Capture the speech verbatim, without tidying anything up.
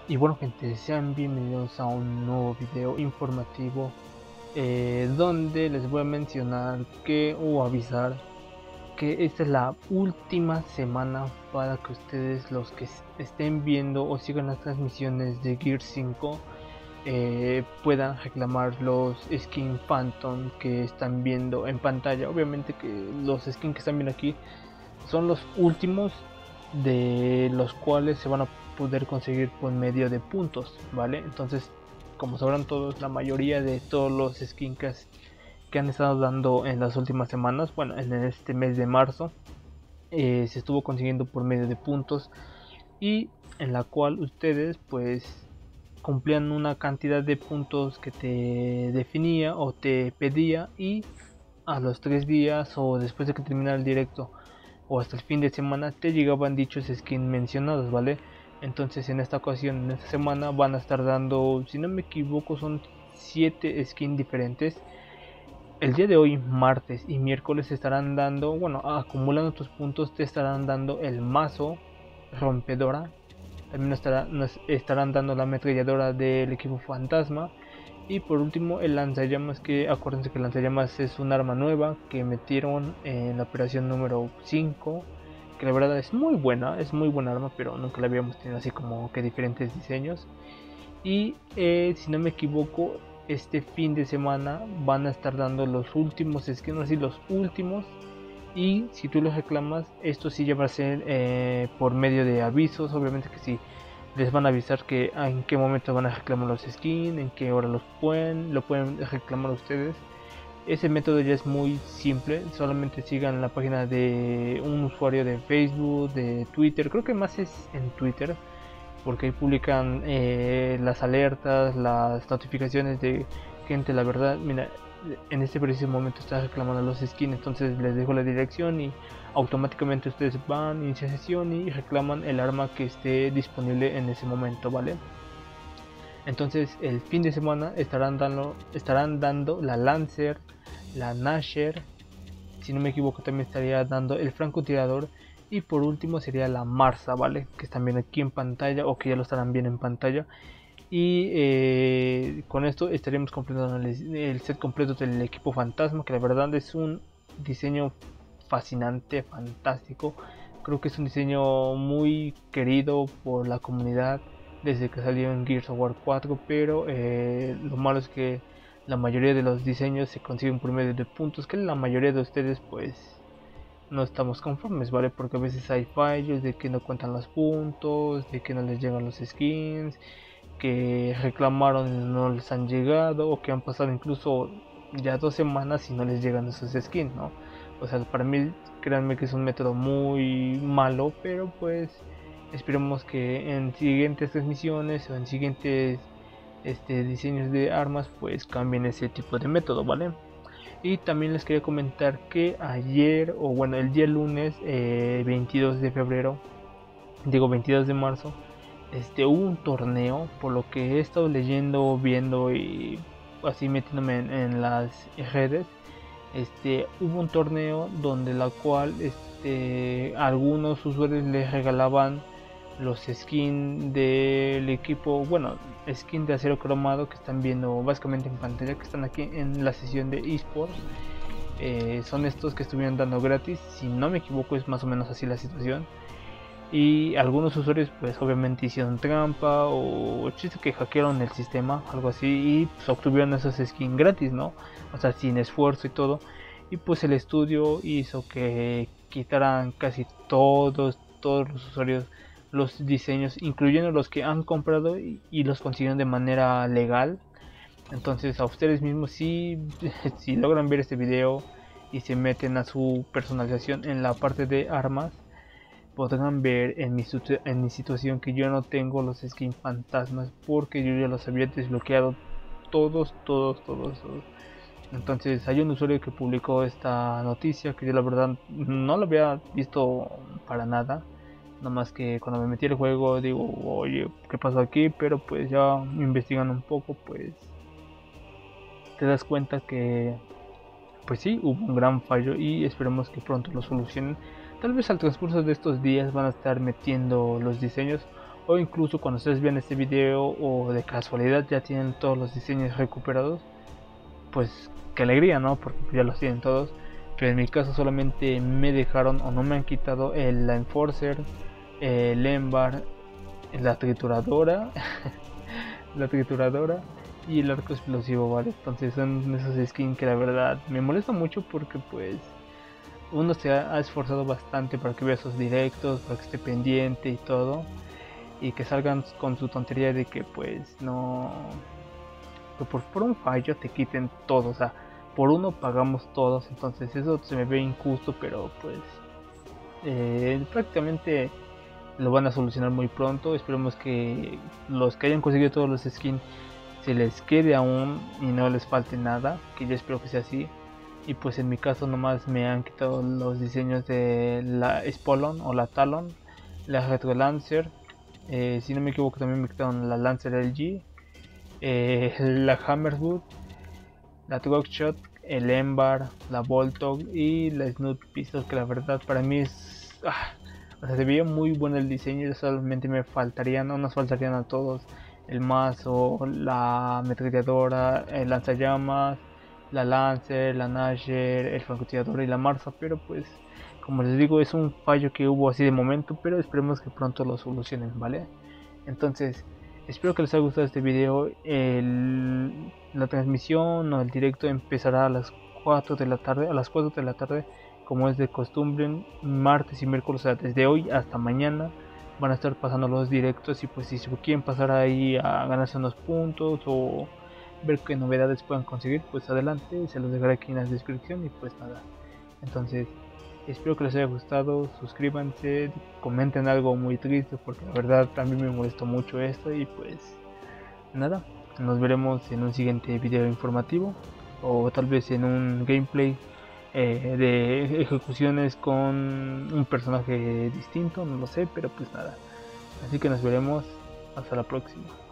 Y bueno gente, sean bienvenidos a un nuevo video informativo eh, donde les voy a mencionar que o avisar que esta es la última semana para que ustedes, los que estén viendo o sigan las transmisiones de Gear cinco, eh, puedan reclamar los skins Phantom que están viendo en pantalla. Obviamente que los skins que están viendo aquí son los últimos, de los cuales se van a poder conseguir por medio de puntos, ¿vale? Entonces, como sabrán todos, la mayoría de todos los skins que, que han estado dando en las últimas semanas, bueno, en este mes de marzo, eh, se estuvo consiguiendo por medio de puntos, y en la cual ustedes pues cumplían una cantidad de puntos que te definía o te pedía, y a los tres días o después de que terminara el directo o hasta el fin de semana te llegaban dichos skins mencionados, ¿vale? Entonces en esta ocasión, en esta semana, van a estar dando, si no me equivoco, son siete skins diferentes. El día de hoy, martes y miércoles, estarán dando, bueno, acumulando tus puntos, te estarán dando el mazo rompedora. También estará, nos estarán dando la ametralladora del equipo fantasma. Y por último, el lanzallamas, que acuérdense que el lanzallamas es un arma nueva que metieron en la operación número cinco, que la verdad es muy buena, es muy buena arma, pero nunca la habíamos tenido así como que diferentes diseños. Y eh, si no me equivoco, este fin de semana van a estar dando los últimos skins, así los últimos. Y si tú los reclamas, esto sí ya va a ser eh, por medio de avisos. Obviamente que sí, les van a avisar que en qué momento van a reclamar los skins, en qué hora los pueden, lo pueden reclamar ustedes. Ese método ya es muy simple, solamente sigan la página de un usuario de Facebook, de Twitter, creo que más es en Twitter, porque ahí publican eh, las alertas, las notificaciones de gente. La verdad, mira, en este preciso momento está reclamando los skins, entonces les dejo la dirección y automáticamente ustedes van, inician sesión y reclaman el arma que esté disponible en ese momento, ¿vale? Entonces el fin de semana estarán dando, estarán dando la Lancer, la Nasher, si no me equivoco también estaría dando el francotirador, y por último sería la Marsa, ¿vale? Que están viendo aquí en pantalla, o que ya lo estarán viendo en pantalla. Y eh, con esto estaríamos completando el, el set completo del equipo fantasma, que la verdad es un diseño fascinante, fantástico. Creo que es un diseño muy querido por la comunidad desde que salió en Gears of War cuatro, pero eh, lo malo es que la mayoría de los diseños se consiguen por medio de puntos, que la mayoría de ustedes pues no estamos conformes, ¿vale? Porque a veces hay fallos de que no cuentan los puntos, de que no les llegan los skins, que reclamaron y no les han llegado, o que han pasado incluso ya dos semanas y no les llegan esos skins, ¿no? O sea, para mí, créanme que es un método muy malo, pero pues esperemos que en siguientes transmisiones o en siguientes este, diseños de armas pues cambien ese tipo de método, ¿vale? Y también les quería comentar que ayer, o bueno, el día lunes eh, veintidós de febrero, digo veintidós de marzo, este, hubo un torneo, por lo que he estado leyendo, viendo y así metiéndome en, en las redes. Este, hubo un torneo donde la cual este, algunos usuarios les regalaban los skins del equipo, bueno, skin de acero cromado que están viendo básicamente en pantalla, que están aquí en la sesión de esports. Eh, son estos que estuvieron dando gratis, si no me equivoco es más o menos así la situación. Y algunos usuarios pues obviamente hicieron trampa o chiste que hackearon el sistema, algo así, y pues obtuvieron esos skins gratis, ¿no? O sea, sin esfuerzo y todo. Y pues el estudio hizo que quitaran casi todos, todos los usuarios los diseños, incluyendo los que han comprado y, y los consiguieron de manera legal. Entonces a ustedes mismos, si, si logran ver este video y se meten a su personalización en la parte de armas, podrán ver en mi, en mi situación que yo no tengo los skins fantasmas, porque yo ya los había desbloqueado todos, todos, todos, todos. Entonces hay un usuario que publicó esta noticia que yo la verdad no lo había visto para nada. Nada más que cuando me metí al juego digo, oye, ¿qué pasó aquí? Pero pues ya investigando un poco, pues te das cuenta que pues sí, hubo un gran fallo y esperemos que pronto lo solucionen. Tal vez al transcurso de estos días van a estar metiendo los diseños, o incluso cuando ustedes vean este video o de casualidad ya tienen todos los diseños recuperados, pues qué alegría, ¿no? Porque ya los tienen todos. Pero en mi caso solamente me dejaron o no me han quitado el Enforcer, el Embar, la trituradora, la trituradora y el arco explosivo, ¿vale? Entonces son esos skins que la verdad me molesta mucho porque pues uno se ha esforzado bastante para que vea sus directos, para que esté pendiente y todo, y que salgan con su tontería de que pues no, que por, por un fallo te quiten todo, o sea, por uno pagamos todos, entonces eso se me ve injusto, pero pues eh, prácticamente lo van a solucionar muy pronto. Esperemos que los que hayan conseguido todos los skins se les quede aún y no les falte nada, que yo espero que sea así. Y pues en mi caso nomás me han quitado los diseños de la Spolon o la Talon, la Retro Lancer, eh, si no me equivoco también me quitaron la Lancer L G, eh, la Hammerwood, la Drogshot, el Embar, la Voltog y la Snoot Pistol, que la verdad para mí es... Ah, o sea, se veía muy bueno el diseño, solamente me faltarían, no nos faltarían a todos, el mazo, la ametralladora, el lanzallamas, la Lancer, la Nasher, el francotirador y la Marza, pero pues como les digo es un fallo que hubo así de momento, pero esperemos que pronto lo solucionen, ¿vale? Entonces espero que les haya gustado este video. El, la transmisión o el directo empezará a las cuatro de la tarde, a las cuatro de la tarde como es de costumbre, martes y miércoles, o sea, desde hoy hasta mañana van a estar pasando los directos, y pues si se quieren pasar ahí a ganarse unos puntos o ver qué novedades puedan conseguir, pues adelante, se los dejaré aquí en la descripción. Y pues nada, entonces espero que les haya gustado, suscríbanse, comenten algo muy triste porque la verdad también me molestó mucho esto. Y pues nada, nos veremos en un siguiente video informativo o tal vez en un gameplay eh, de ejecuciones con un personaje distinto, no lo sé, pero pues nada, así que nos veremos, hasta la próxima.